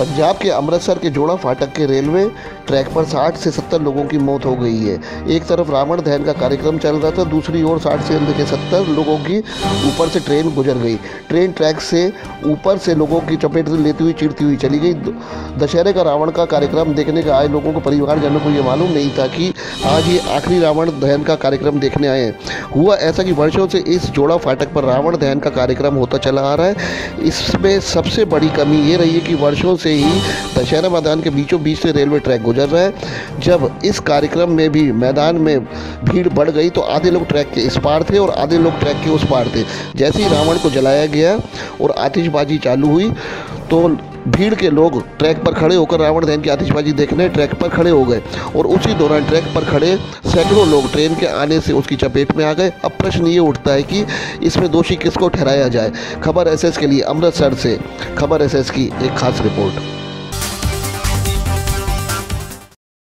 पंजाब के अमृतसर के जोड़ा फाटक के रेलवे ट्रैक पर 60 से 70 लोगों की मौत हो गई है। एक तरफ रावण दहन का कार्यक्रम चल रहा था, दूसरी ओर 60 से 70 लोगों की ऊपर से ट्रेन गुजर गई। ट्रेन ट्रैक से ऊपर से लोगों की चपेट लेती हुई चिरती हुई चली गई। दशहरे का रावण का कार्यक्रम देखने का आए लोगों को, परिवारजनों को ये मालूम नहीं था कि आज ये आखिरी रावण दहन का कार्यक्रम देखने आए हैं। हुआ ऐसा कि वर्षों से इस जोड़ा फाटक पर रावण दहन का कार्यक्रम होता चला आ रहा है। इसमें सबसे बड़ी कमी ये रही है कि वर्षों से ही दशहरा मैदान के बीचों बीच से रेलवे ट्रैक गुजर रहा है। जब इस कार्यक्रम में भी मैदान में भीड़ बढ़ गई तो आधे लोग ट्रैक के इस पार थे और आधे लोग ट्रैक के उस पार थे। जैसे ही रावण को जलाया गया और आतिशबाजी चालू हुई तो भीड़ के लोग ट्रैक पर खड़े होकर रावण दहन की आतिशबाजी देखने ट्रैक पर खड़े हो गए और उसी दौरान ट्रैक पर खड़े सैकड़ों लोग ट्रेन के आने से उसकी चपेट में आ गए। अब प्रश्न ये उठता है कि इसमें दोषी किसको ठहराया जाए। खबर एसएस के लिए अमृतसर से खबर एसएस की एक खास रिपोर्ट।